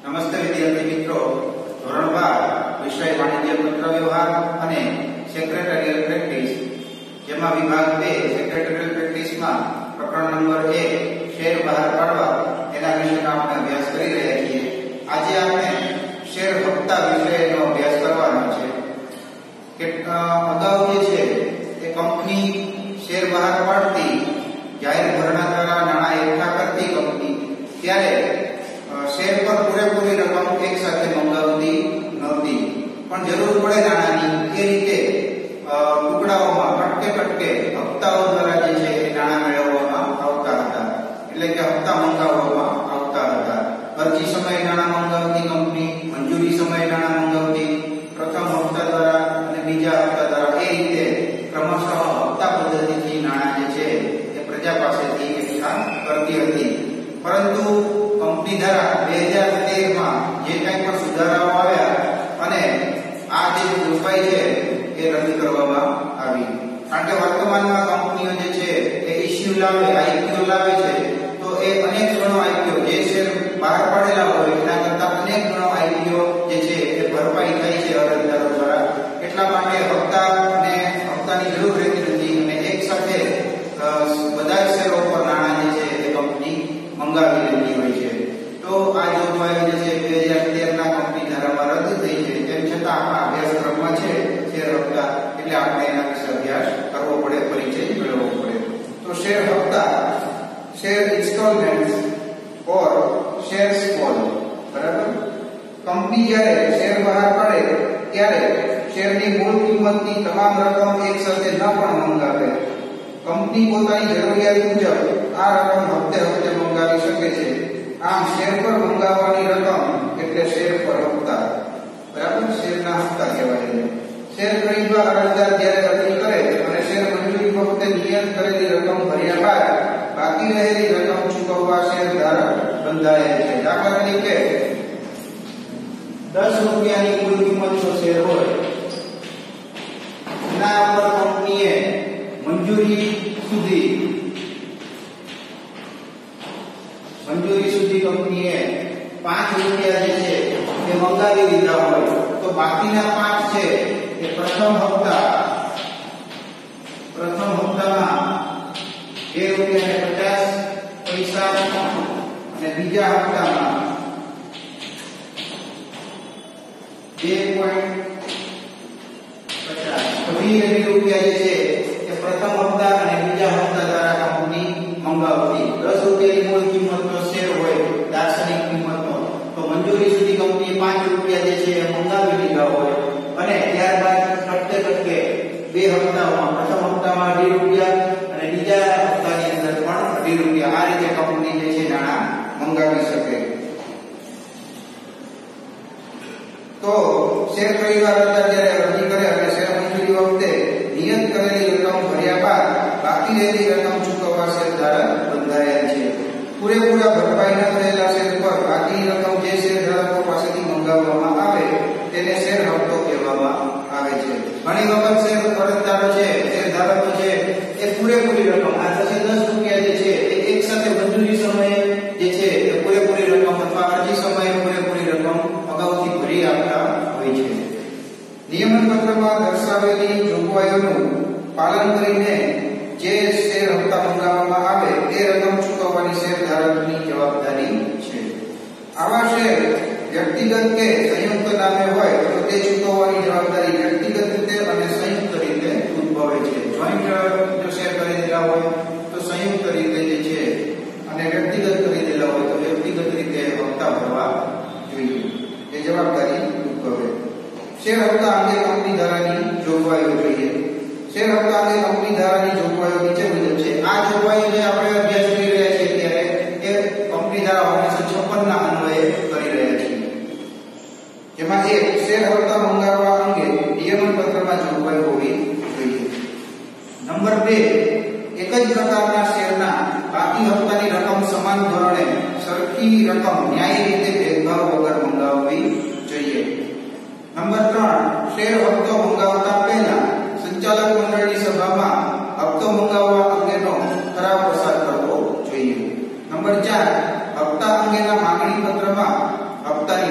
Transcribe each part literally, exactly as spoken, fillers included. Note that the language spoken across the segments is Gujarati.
નમસ્તે વિદ્યાર્થી મિત્રો, ધોરણ બાર વિષય વાણિજ્ય પત્ર વ્યવહાર અને સેક્રેટરીયલ પ્રેક્ટિસ, જેમાં વિભાગ બે સેક્રેટરીયલ પ્રેક્ટિસમાં પ્રકરણ નંબર એક શેર બહાર પાડવા એના વિશેનો આપણે અભ્યાસ કરી રહ્યા છીએ. આજે આપણે શેર હપ્તા વિષયનો અભ્યાસ કરવાનો છે. કે અગાઉ જે છે એ કંપની શેર બહાર પાડતી, જાહેર ભરણા દ્વારા નાણાં એકઠા કરતી કંપની, ત્યારે શેર પર પૂરેપૂરી રકમ એક સાથે મંગાવતી નહોતી, પણ જરૂર પડે નાણાંની એ રીતે ટુકડાઓમાં કટકે કટકે હપ્તાઓ દ્વારા જે છે એ નાણાં મેળવવામાં આવતા હતા, એટલે કે હપ્તા મંગાવવામાં આવતા હતા. અરજી સમયે નાણાં મંગાવતી કંપની, મંજૂરી સમયે નાણાં મંગાવતી, પ્રથમ હપ્તા દ્વારા અને બીજા હપ્તા દ્વારા, એ રીતે ક્રમશઃ હપ્તા પદ્ધતિથી નાણાં જે છે એ પ્રજા પાસેથી એકઠા કરતી હતી. પરંતુ કંપની દ્વારા બે હજાર તેર માં જે કંઈ પણ સુધારાઓ આવ્યા અને આ જે જોગવાઈ છે એ રદ કરવામાં આવી. કારણ કે વર્તમાનમાં કંપનીઓ જે છે એ ઇશ્યુ લાવે, આઈપીઓ લાવે છે, તો એ અનેક ગણો આઈપીઓ જે શેર બહાર પાડેલા હોય એના કરતા અનેક ગણો આઈપીઓ જે છે એ ભરપાઈ થાય છે અરજદારો દ્વારા. એટલા માટે હપ્તા અને હપ્તાની જરૂર રહેતી નથી અને એક સાથે બધા શેરો પર નાણાં જે છે એ કંપની મંગાવી લેતી હોય છે. તો આ જોગવાઈ જે છે બે હજાર તેર ના કંપની ધારામાં રદ થઈ છે. તેમ છતાં આપણા અભ્યાસક્રમમાં છે શેર હપ્તા, એટલે આપણે એના વિશે અભ્યાસ કરવો પડે, પરિચય મેળવવો પડે. તો શેર હપ્તા, શેર ઇન્સ્ટોલમેન્ટ્સ ઓર શેર સ્પોલ, બરાબર. કંપની જ્યારે શેર બહાર પાડે ત્યારે શેરની મૂળ કિંમતની તમામ રકમ એક સાથે ન પણ મંગાવે. કંપની પોતાની જરૂરિયાત મુજબ આ રકમ હપ્તે હપ્તે મંગાવી શકે છે. આમ શેર પર મંગાવવાની રકમ એટલે શેર પર હપ્તા, બરાબર. શેરના હપ્તા કહેવાય છે. શેર ખરીદવા અરજદાર જ્યારે અરજી કરે અને શેર મંજૂરી વખતે નિયત કરેલી રકમ ભર્યા બાદ બાકી રહેલી રકમ ચૂકવવા શેર ધારક બંધાયેલ છે. દાખલા તરીકે દસ રૂપિયાની કુલ કિંમતનો શેર હોય, એના પર કંપનીએ મંજૂરી સુધી મંજૂરી સુધી કંપનીએ પાંચ રૂપિયા જે છે એ મંગાવી દીધા હોય, તો બાકીના પાંચ છે એ પ્રથમ હપ્તા પ્રથમ હપ્તામાં બે રૂપિયા ને પચાસ પૈસા અને બીજા હપ્તામાં બે પોઈન્ટ પચાસ વીસ રૂપિયા જે છે એ પ્રથમ હપ્તા અને બીજા હપ્તા દ્વારા કંપની મંગાવતી. દસ રૂપિયાની મૂળ કિંમતનો શેર હોય, દાર્શનિક કિંમતનો, તો મંજૂરી સુધી કંપનીએ પાંચ રૂપિયા જે છે એ મંગાવી લીધા હોય અને ત્યારબાદ કટકે કટકે બે હપ્તામાં, પ્રથમ હપ્તામાં અઢી રૂપિયા અને બીજા હપ્તાની અંદર પણ અઢી રૂપિયા, આ રીતે કંપની જે છે નાણાં મંગાવી શકે. તો શેર ખરીદવા અરજદાર જ્યારે અરજી કરે અને શેર મંજૂરી વખતે નિયત કરેલી રકમ ભર્યા બાદ બાકી રહેલી રકમ ચૂકવવા શેર ધારક બંધાયેલ છે. પૂરેપૂરા ભરપાઈ ન થયેલા શેર પર બાકી રકમ જે શેર ધારકો પાસેથી મંગાવવામાં આવે તેને શેર હપ્તો કહેવામાં આવે છે. ઘણી વખત શેર અરજદારો છે, શેર ધારકો છે, એ પૂરેપૂરી રકમ, આ દસ રૂપિયા જે છે એ એક સાથે મંજૂરી સમયે જે છે એ પૂરેપૂરી રકમ અથવા અરજી સમયે પૂરેપૂરી રકમ અગાઉથી ભરી આપતા હોય છે. નિયમન પત્રમાં દર્શાવેલી જોગવાઈઓનું પાલન કરીને જે શેર હપ્તા મંગાવવામાં આવે તે રકમ ચૂકવવાની શેર ધારકની જવાબદારી છે. આવા શેર વ્યક્તિગત કે સંયુક્ત નામે હોય તો તે ચૂકવવાની જવાબદારી વ્યક્તિગત રીતે અને સંયુક્ત રીતે ઉદ્ભવે છે. જોઈન્ટ જો શેર ખરીદેલા હોય તો સંયુક્ત રીતે જે છે, અને વ્યક્તિગત ખરીદેલા હોય તો વ્યક્તિગત રીતે હપ્તા ભરવા જોઈએ, એ જવાબદારી ઉદ્ભવે. શેર હપ્તા અંગે કંપની ધારાની જોગવાઈઓ જોઈએ. શેર હપ્તા અંગે કંપની ધારાની જોગવાઈઓ નીચે મુજબ છે. આ જોગવાઈઓ જે આપણે અભ્યાસ કરી રહ્યા છીએ ત્યારે એ કંપની ધારા ઓગણીસો છપ્પન ના અન્વયે કરી રહ્યા છીએ. જેમાં એક, શેર હપ્તા મંગાવવા અંગે નિયમન પત્રમાં જોગવાઈ હોવી જોઈએ. નંબર બે, એક જ પ્રકારના શેરના બાકી હપ્તાની રકમ સમાન ધોરણે સરખી રકમ ન્યાયી રીતે ભેદભાવ વગર મંગાવવી જોઈએ. નંબર ત્રણ, શેર હપ્તો મંગાવતા પહેલા સંચાલક મંડળની સભામાં હપ્તો મંગાવવા અંગેનો ઠરાવ પસાર કરવો જોઈએ. નંબર ચાર, હપ્તા અંગેના માંગણી પત્રમાં હપ્તાની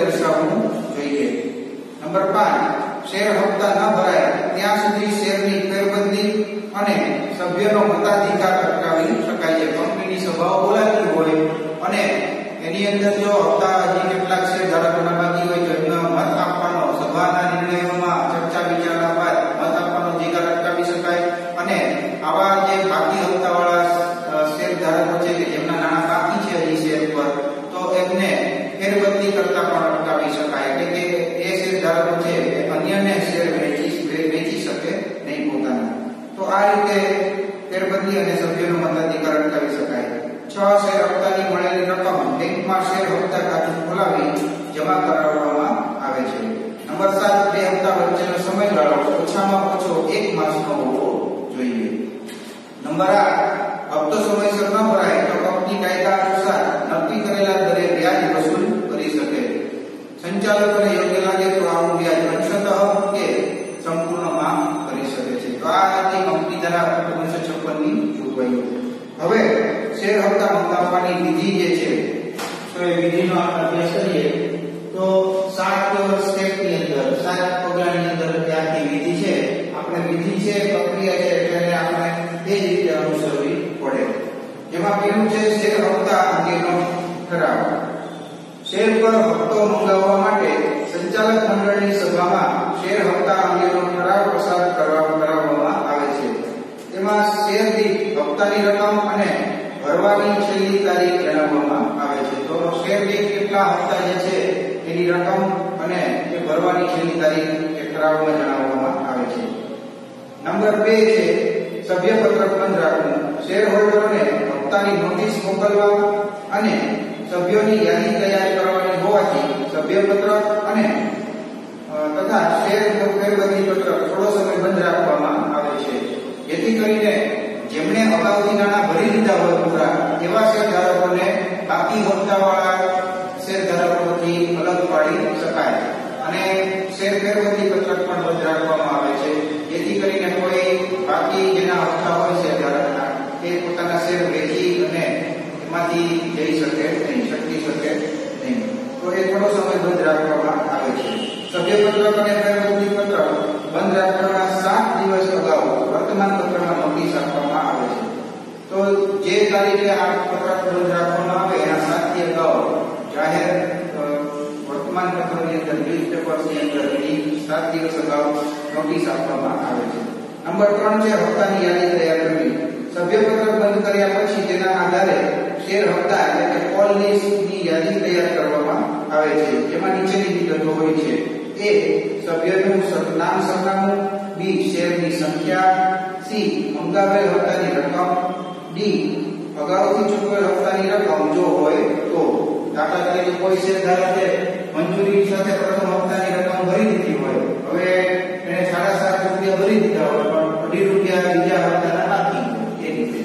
દર્શાવવું જોઈએ. નંબર પાંચ, શેર હપ્તા ન ભરાય ત્યાં સુધી શેરની ફેરબદલી અને સભ્યનો મતાધિકાર અટકાવી શકાય છે. કંપનીની સભાઓ બોલાવી હોય અને એની અંદર જો હપ્તા હજી કેટલાક શેર ધારકોના બાકી હોય તો એમનો મત આપવાનો, સભાના નિર્ણયોમાં ચર્ચા વિચારણા બાદ મત આપવાનો અધિકાર અટકાવી શકાય. અને આવા જે બાકી હપ્તાવાળા શેર ધારકો છે કે જેમના નાણાં બાકી છે હજી શેર પર, તો એમને ફેરબદલી કરતા પણ અટકાવી શકાય. એટલે કે એ શેર ધારકો છે અન્યને શેર વેચી વેચી શકે નહીં પોતાના. તો આ રીતે ફેરબદલી અને સભ્યનો મતાધિકાર અટકાવી શકાય. છ, શેર હપ્તાની મળેલી રકમ બેંકમાં શેર હપ્તા ખાતું ખોલાવી જમા કરાવવામાં આવે છે. નંબર સાત, બે હપ્તા વચ્ચેનો સમયગાળો ઓછામાં ઓછો એક માસનો હોવો જોઈએ. નંબર આઠ, હપ્તો સમયસર ન ભરાય તો કંપની કાયદા અનુસાર નક્કી કરેલા દરે વ્યાજ વસૂલ કરી શકે. સંચાલકોને યોગ્ય લાગે તો આવું વ્યાજ અંશતઃ કે સંપૂર્ણ માફ કરી શકે છે. તો આ હતી કંપની ધારા ઓગણીસો છપ્પન ની જોગવાઈઓ. હવે શેર હપ્તા મંગાવવાની વિધિ જે છે તો એ વિધિનો આપણે અભ્યાસ કરીએ તો સાત સ્ટેપની અંદર, સાત પગલાની અંદર આખી વિધિ છે. આપણે વિધિ છે, પ્રક્રિયા છે, એટલે આપણે બે રીતે અનુસરવી પડે. જેમાં પહેલું છે શેર હપ્તા અંગેનો ઠરાવ. શેર પર હપ્તો મંગાવવા માટે સંચાલક મંડળની સભામાં શેર હપ્તા અંગેનો ઠરાવ પસાર કરવામાં આવે છે. તેમાં શેર દીઠ હપ્તાની રકમ અને ભરવાની છેલ્લી તારીખ જણાવવામાં આવે છે. તો શેર દીઠ કેટલા હપ્તા જે છે એની રકમ અને એ ભરવાની છેલ્લી તારીખ એ ઠરાવમાં જણાવવામાં આવે છે. નંબર બે છે સભ્યપત્રક બંધ રાખવું. શેર હોલ્ડરોને હપ્તાની નોટિસ મોકલવા અને સભ્યોની યાદી તૈયાર કરવાની હોવાથી સભ્યપત્રક અને તથા શેર ફેરબદલી પત્રક થોડો સમય બંધ રાખવામાં આવે છે. જેથી કરીને જેમણે અગાઉથી નાણાં ભરી દીધા હોય પૂરા એવા શેર ધારકોને બાકી હપ્તાવાળા શેર ધારકોથી અલગ પાડી શકાય. અને શેર ફેરબદલી પત્રક પણ બંધ રાખવામાં આવે છે. જેથી કરીને કોઈ બાકી જેના હપ્તા હોય શેર ધારકના એ પોતાના શેર વેચી અને એમાંથી જઈ શકે નહીં, છટકી શકે નહીં. તો એ થોડો સમય બંધ રાખવામાં આવે છે. સભ્યપત્રક અને ફેરબદલી પત્રક બંધ રાખવાના સાત દિવસ અગાઉ વર્તમાન પત્રમાં નોટિસ આપવામાં આવે છે. તો જે તારીખે આ પત્રક બંધ રાખવામાં આવે એના સાત દિવસ અગાઉ જાહેર વર્તમાન પત્રની અંદર, ન્યૂઝપેપર્સની અંદર એની સાત દિવસ અગાઉ નોટિસ આપવામાં આવે છે. નંબર ત્રણ છે હપ્તાની યાદી તૈયાર કરવી. સભ્યપત્રક બંધ કર્યા પછી તેના આધારે શેર હપ્તા એટલે કે કોલ લિસ્ટની યાદી તૈયાર કરવામાં આવે છે. જેમાં નીચેની વિગતો હોય છે: એ સભ્યનું નામ, સરનામું; બી શેરની સંખ્યા; સી મંગાવેલ હપ્તાની રકમ; ડી અગાઉથી ચૂકવેલ હપ્તાની રકમ જો હોય તો. દાખલા તરીકે કોઈ શેર ધારકે મંજૂરી સાથે પ્રથમ હપ્તાની રકમ ભરી દીધી હોય, હવે એને સાડા સાત રૂપિયા ભરી દીધા હોય પણ અઢી રૂપિયા બીજા હપ્તાના બાકી એ રીતે.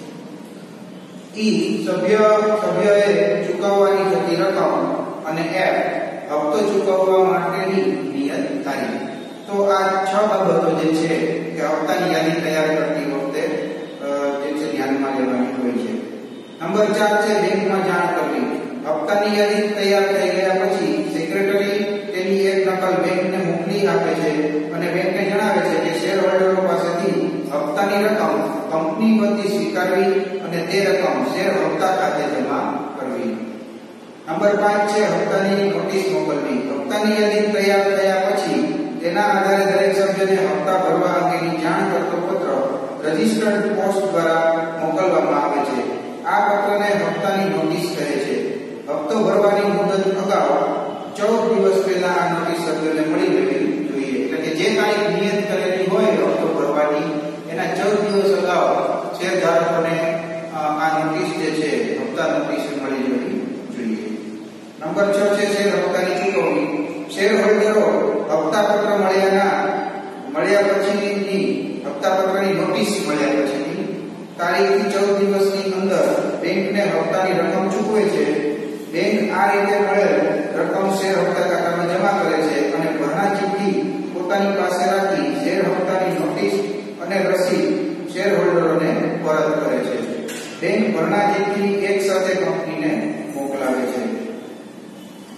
ઈ સભ્ય સભ્યએ ચૂકવવાની થતી રકમ અને એફ હપ્તો ચૂકવવા માટેની નિયત તારીખ. તો આ છ બાબતો જે છે કે હપ્તાની યાદી તૈયાર કરતી વખતે જે છે ધ્યાનમાં લેવાની હોય છે. નંબર ચાર છે બેંકમાં જાણ કરવી. હપ્તાની યાદી તૈયાર થઈ ગયા પછી સેક્રેટરી તેની એક નકલ બેંકને મોકલી આપે છે અને બેંકને જણાવે છે કે શેર હોલ્ડરો પાસેથી હપ્તાની રકમ કંપની વતી સ્વીકારવી અને તે રકમ શેર હપ્તા ખાતે જમા કરવી. નંબર પાંચ છે હપ્તાની નોટિસ મોકલવી. હપ્તાની યાદી તૈયાર થયા પછી તેના આધારે દરેક સભ્યને હપ્તા ભરવા અંગેની જાણ કરતો પત્ર રજિસ્ટર્ડ પોસ્ટ દ્વારા મોકલવામાં આવે છે. આ પત્રને હપ્તાની નોટિસ કહે છે. હપ્તો ભરવાની મુદત અગાઉ ચૌદ દિવસ પહેલા આ નોટિસ સભ્યોને મળી રહેવી જોઈએ. એટલે કે જે તારીખ નિયત કરેલી હોય હપ્તો ભરવાની એના ચૌદ દિવસ અગાઉ શેર ધારકોને આ નોટિસ જે છે હપ્તા નોટિસ મળી રહેવી જોઈએ. નંબર છ છે શેર હપ્તાની ચૂકવણી. શેર હોલ્ડરો હપ્તા પત્ર મળ્યાના મળ્યા પછીની હપ્તા પત્રની નોટિસ મળ્યા પછીની તારીખથી ચૌદ દિવસની અંદર બેંકને હપ્તાની રકમ ચૂકવે છે. બેંક આ રીતે મળેલ રકમ શેર હપ્તા ખાતામાં જમા કરે છે અને ભરણા ચીઠ્ઠી પોતાની પાસે રાખી શેર હપ્તાની નોટિસ અને રસીદ શેર હોલ્ડરોને પરત કરે છે. બેંક ભરણા ચીઠ્ઠી એક સાથે કંપનીને મોકલાવે છે.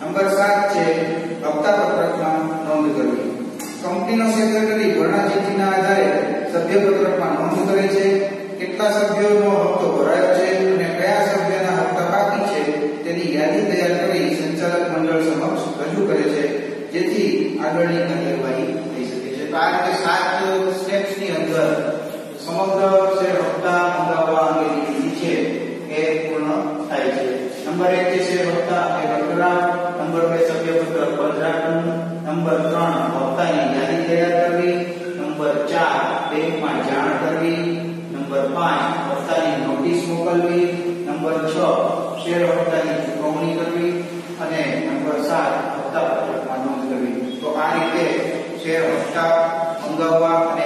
નંબર સાત છે હપ્તા પત્રકમાં નોંધ કરવી. કંપનીનો સેક્રેટરી ભરણાચીઠીના આધારે સભ્યપત્રકમાં નોંધ કરે છે કેટલા સભ્યોનો હપ્તો ભરાયો છે અને કયા સભ્યના હપ્તા બાકી છે તેની યાદી તૈયાર કરી સંચાલક મંડળ સમક્ષ રજૂ કરે છે, જેથી આગળની કાર્યવાહી થઈ શકે છે. તો આ રીતે સાત સ્ટેપ્સ ની અંદર સમગ્ર શેર હપ્તા મંગાવવા અંગેની વિધિ છે એ પૂર્ણ થાય છે. નંબર એક છે શેર હપ્તા એ રકડા, નંબર બે સભ્યપત્રક બંધ રાખવું, નંબર ત્રણ હપ્તાની યાદી તૈયાર કરવી, નંબર ચાર બેંકમાં જાણ કરવી, નંબર પાંચ હપ્તાની નોટિસ મોકલવી, નંબર છ શેર હપ્તાની ચૂકવણી કરવી અને નંબર સાત હપ્તા પત્રકમાં નોંધ કરવી. તો આ રીતે શેર હપ્તા મંગાવવા અને